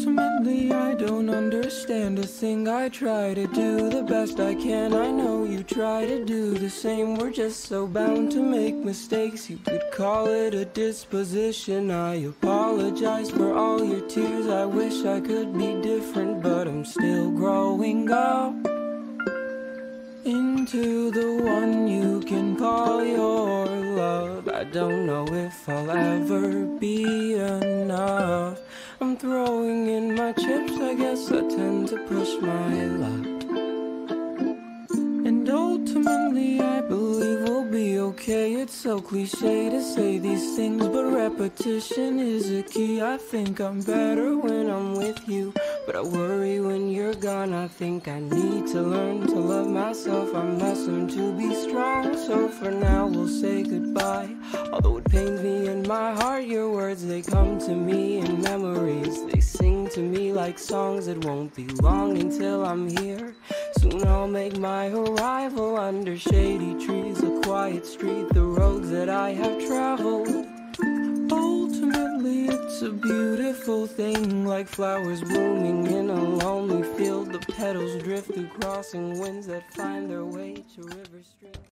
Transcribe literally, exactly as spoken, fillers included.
ultimately I don't understand a thing. I try to do the best I can. I know you try to do the same. We're just so bound to make mistakes. You could call it a disposition. I apologize for all your tears. I wish I could be different, but I'm still growing up into the one you can call your love. I don't know if I'll ever be enough. I'm throwing in my chips, I guess I tend to push my luck. And ultimately I believe we'll be okay. It's so cliche to say these things, but repetition is a key. I think I'm better when I'm with you, but I worry when you're gone. I think I need to learn to love myself. I'm lesson to be strong, so for now we'll say goodbye. Although it pains me in my heart, your words, they come to me in memories. They sing to me like songs. It won't be long until I'm here. Soon I'll make my arrival under shady trees, a quiet street, the roads that I have traveled. Ultimately it's a beautiful thing, like flowers blooming in a lonely field. The petals drift through crossing winds that find their way to river streams.